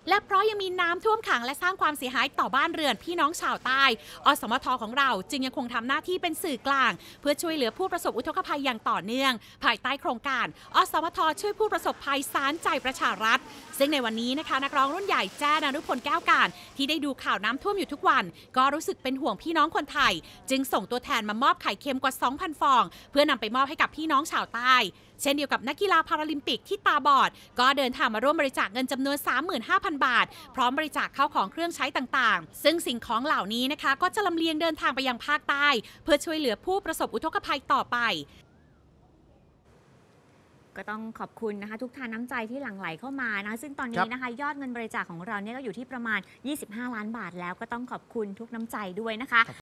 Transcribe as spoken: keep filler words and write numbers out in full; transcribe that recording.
และเพราะยังมีน้ำท่วมขังและสร้างความเสียหายต่อบ้านเรือนพี่น้องชาวใต้อสมทของเราจึงยังคงทำหน้าที่เป็นสื่อกลางเพื่อช่วยเหลือผู้ประสบอุทกภัยอย่างต่อเนื่องภายใต้โครงการอสมทช่วยผู้ประสบภัยสารใจประชารัฐซึ่งในวันนี้นะคะนักร้องรุ่นใหญ่แจ้ณฤพลแก้วการที่ได้ดูข่าวน้ำท่วมอยู่ทุกวันก็รู้สึกเป็นห่วงพี่น้องคนไทยจึงส่งตัวแทนมามอบไข่เค็มกว่า สองพัน ฟองเพื่อนำไปมอบให้กับพี่น้องชาวใต้เช่นเดียวกับนักกีฬาพาราลิมปิกที่ตาบอดก็เดินทางมาร่วมบริจาคเงินจำนวน สามหมื่นห้าพัน บาทพร้อมบริจาคข้าวของเครื่องใช้ต่างๆซึ่งสิ่งของเหล่านี้นะคะก็จะลำเลียงเดินทางไปยังภาคใต้เพื่อช่วยเหลือผู้ประสบอุทกภัยต่อไปก็ต้องขอบคุณนะคะทุกทานน้ำใจที่หลั่งไหลเข้ามานะซึ่งตอนนี้นะคะยอดเงินบริจาคของเราเนี่ยก็อยู่ที่ประมาณยี่สิบห้าล้านบาทแล้วก็ต้องขอบคุณทุกน้ำใจด้วยนะคะ